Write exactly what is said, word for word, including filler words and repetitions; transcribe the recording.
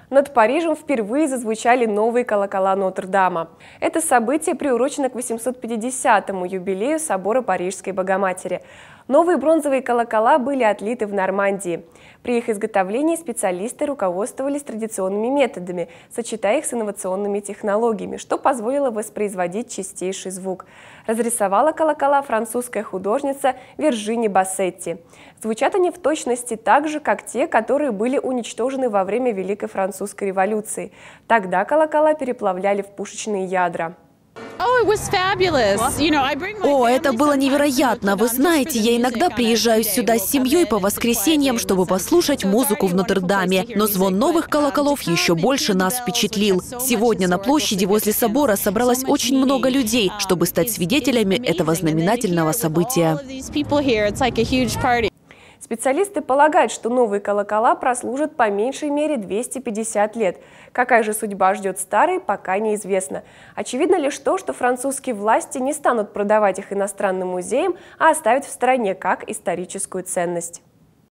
Над Парижем впервые зазвучали новые колокола Нотр-Дама. Это событие приурочено к восемьсот пятидесятому юбилею собора Парижской Богоматери. Новые бронзовые колокола были отлиты в Нормандии. При их изготовлении специалисты руководствовались традиционными методами, сочетая их с инновационными технологиями, что позволило воспроизводить чистейший звук. Разрисовала колокола французская художница Виржини Бассетти. Звучат они в точности так же, как те, которые были уничтожены во время Великой Французской революции. Тогда колокола переплавляли в пушечные ядра. О, это было невероятно! Вы знаете, я иногда приезжаю сюда с семьей по воскресеньям, чтобы послушать музыку в Нотр-Даме. Но звон новых колоколов еще больше нас впечатлил. Сегодня на площади возле собора собралось очень много людей, чтобы стать свидетелями этого знаменательного события. Специалисты полагают, что новые колокола прослужат по меньшей мере двести пятьдесят лет. Какая же судьба ждет старые, пока неизвестно. Очевидно лишь то, что французские власти не станут продавать их иностранным музеям, а оставят в стороне как историческую ценность.